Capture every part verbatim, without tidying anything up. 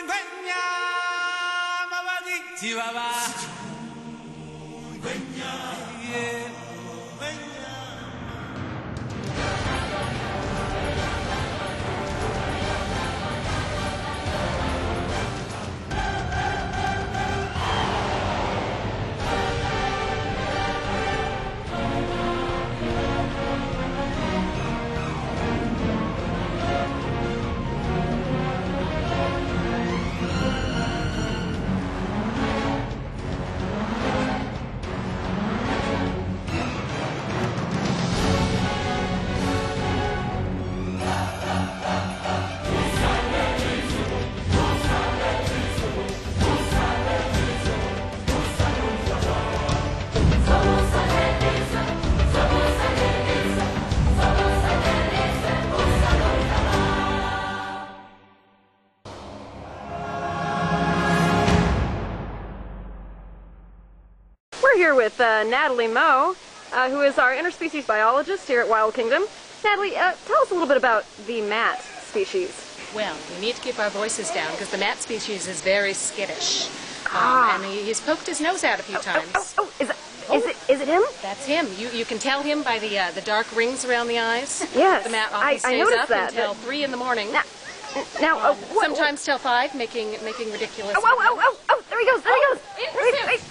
Here with uh, Natalie Moe, uh, who is our interspecies biologist here at Wild Kingdom. Natalie, uh, tell us a little bit about the mat species. Well, we need to keep our voices down because the mat species is very skittish. Um, ah. And he, he's poked his nose out a few oh, times. Oh, oh, oh, is, it, oh. Is, it, is it him? That's him. You, you can tell him by the, uh, the dark rings around the eyes. Yes, The mat often I, stays I noticed up that. until three in the morning. Now, now um, uh, what, sometimes till five, making making ridiculous. Oh, oh, oh, oh, oh, there he goes, there he goes. In wait, pursuit. wait.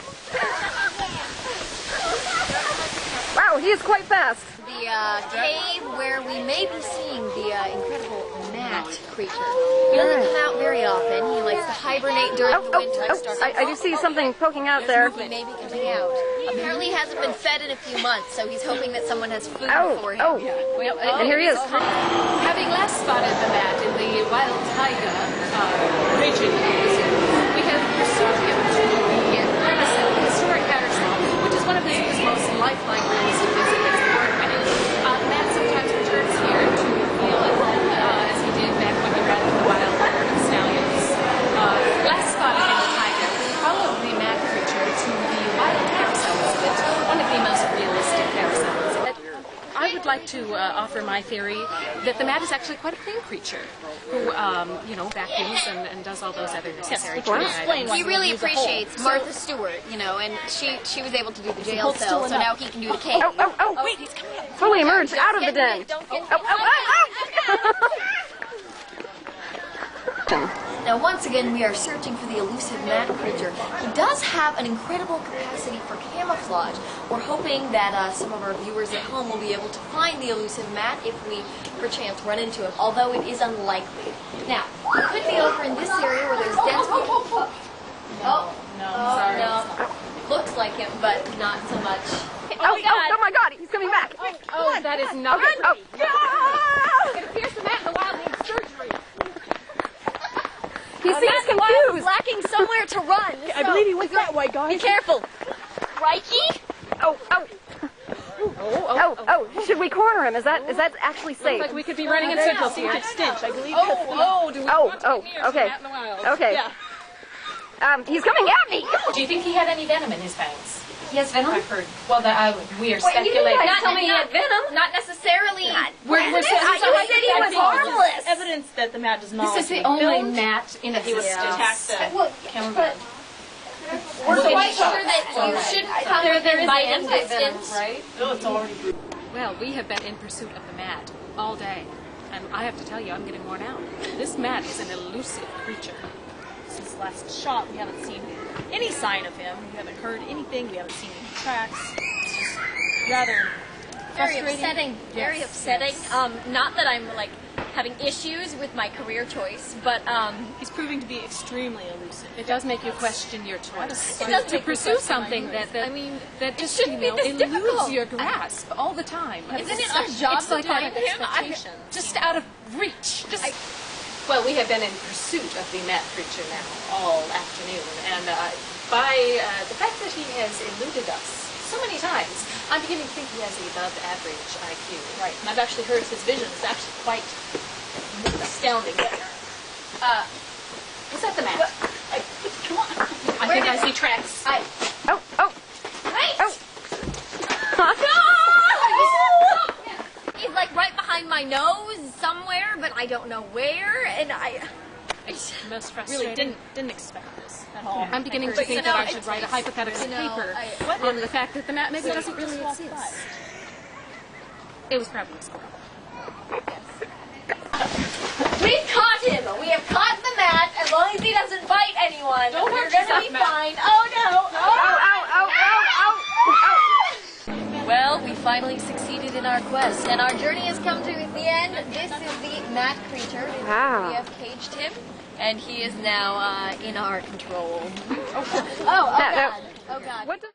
Wow, he is quite fast. The uh, cave where we may be seeing the uh, incredible mat creature. He doesn't come out very often. He likes to hibernate during Oh, the oh, winter. oh, I, I do see something poking out there. He may be coming out. Apparently he hasn't been fed in a few months, so he's hoping that someone has food Oh, for him. oh, Well, and here he is. Having last spotted the mat in the wild taiga uh, region, we have pursued him to the historic Patterson, which is one of the zoo's most lifelike rooms to visit its apartment. Uh, the mat sometimes returns here to feel at home, uh, as he did back when he ran the wild herd of stallions. Uh, last spotted in the taiga, we followed the mat creature to the wild carousel exhibit, one of the most realistic carousels. I would like to uh, offer my theory that the mat is actually quite a clean creature who, um, you know, vacuums and, and does all those other necessary items. He really appreciates Martha Stewart, you know, and she she was able to do the jail cell, so now he can do the cave. Oh, oh, oh, oh. Wait, he's coming out. Fully emerged out of the den. Don't get Oh, oh, oh, oh. Now, once again, we are searching for the elusive mat creature. He does have an incredible capacity for camouflage. We're hoping that uh, some of our viewers at home will be able to find the elusive mat if we, perchance, run into him, although it is unlikely. Now, he could be over in this area where there's dense... No, oh, no, oh, sorry. No. Looks like him, but not so much. Oh, oh, oh, oh my God, he's coming back. Oh, oh that is not... Okay, oh. Yeah! It appears the mat in the wild needs surgery. He Uh, seems Wild confused. lacking somewhere to run. I so believe he went that way, guys. Be careful. Rikey? Oh, oh. Oh, oh, oh, should we corner him? Is that is that actually safe? Looks like we could be running in circles here. Stench, I believe. Oh, oh, do we Oh, want to oh, come near to the okay. mat in the wild? Okay. Yeah. Um, he's coming at me. Do you think he had any venom in his fangs? He has venom? I've heard. Well, that I, we are Wait, you didn't speculating. tell me he had venom. Not necessarily. We're, we're I saying you said he was harmless. Evidence that the mat does not. This is the only mat in he was existence. attacked. Well, but we're quite sure that you should come There, there within is biting anti venom, distance. right? No, it's already. Well, we have been in pursuit of the mat all day, and I have to tell you, I'm getting worn out. This mat is an elusive creature. Since last shot, we haven't seen any sign of him. We haven't heard anything. We haven't seen any tracks. It's just rather Very frustrating. upsetting. Very Yes, upsetting. yes. Um, not that I'm like having issues with my career choice, but um, He's proving to be extremely elusive. It does make you question your choice. It does to make me pursue question something my that, choice. that I mean, that just shouldn't you know be this eludes difficult. your grasp all the time. Isn't it It's our like- job it's to like find an him? I- expectation, just out of reach. Just. Well, we have been in pursuit of the mat creature now all afternoon, and uh, by uh, the fact that he has eluded us so many times, I'm beginning to think he has the above average I Q. Right. And I've actually heard his vision is actually quite astounding. Uh, was that the mat? I, come on. I Where think I did- see tracks. I. Oh, oh, Wait! oh. He's like right behind my nose somewhere, but I don't know where, and I. most frustrating. Really didn't didn't expect this at all. I'm beginning to But, think you know, that I should it's- write a hypothetical you know, paper I- on the fact that the mat maybe So doesn't you really just walked exist. by. It was probably a squirrel. We've caught him! We have caught the mat. As long as he doesn't bite anyone, Don't we're hurt gonna yourself, be Matt. fine. Oh no! Ow, ow, ow, ow, ow, ow! Well, we finally succeeded in our quest, and our journey has come to the end. This is the mat creature. Wow. We have caged him, and he is now uh, in our control. oh, oh That- that- god. Oh god. What does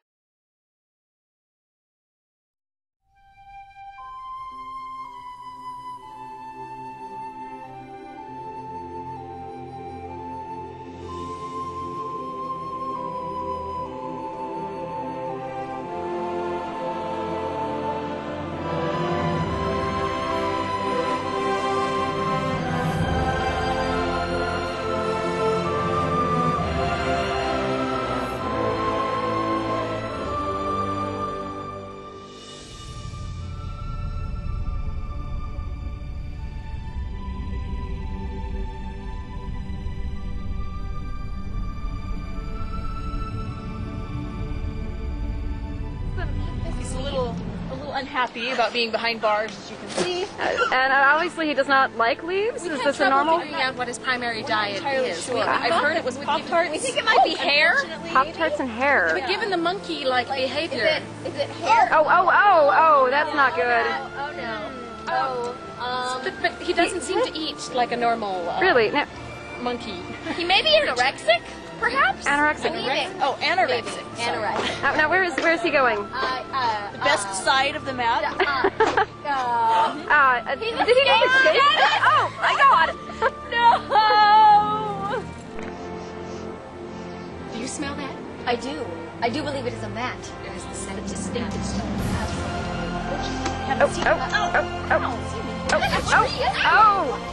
He's a little a little unhappy about being behind bars, as you can see. Uh, and uh, obviously he does not like leaves. Is this a normal? Figuring out what his primary diet entirely is. sure. We- I've heard it was Pop-Tarts. We think it might be hair. Pop Tarts and hair. But given the monkey-like Is behavior, it, is it hair? Oh, oh, oh, oh! That's not good. Oh, oh no. Oh, um, but, but he doesn't seem to eat like a normal uh, Really? No. monkey. he may be anorexic, perhaps? Anorexic. Anemic. Oh, anorexic. Anorexic. Now, now where is where is he going? Uh, uh, The best uh, side of the mat. uh, uh, Uh, uh, did he make a mistake? Oh my God! no! Do you smell that? I do. I do believe it is a mat. It is the scent A of distinctive smell. Oh, oh, oh, oh, oh, oh, oh, oh!